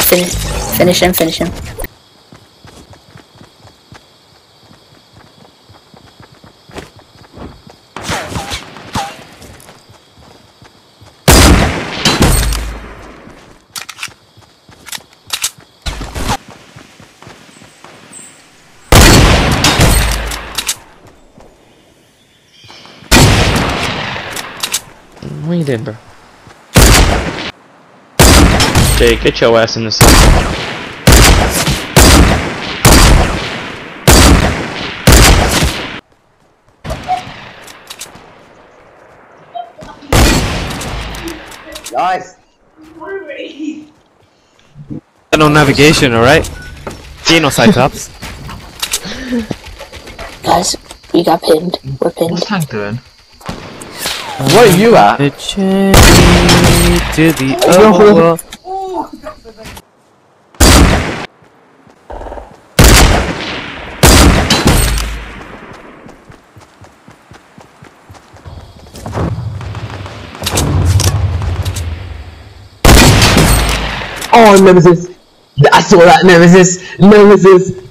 Finish him, finish him. What are you doing, bro? Jay, get your ass in this. Nice. No navigation, alright? Ain't no Cyclops. Guys, we got pinned. We're pinned. What's Tank doing? Where are you at? The journey to the other world. Oh, Nemesis! I saw that, Nemesis! Nemesis!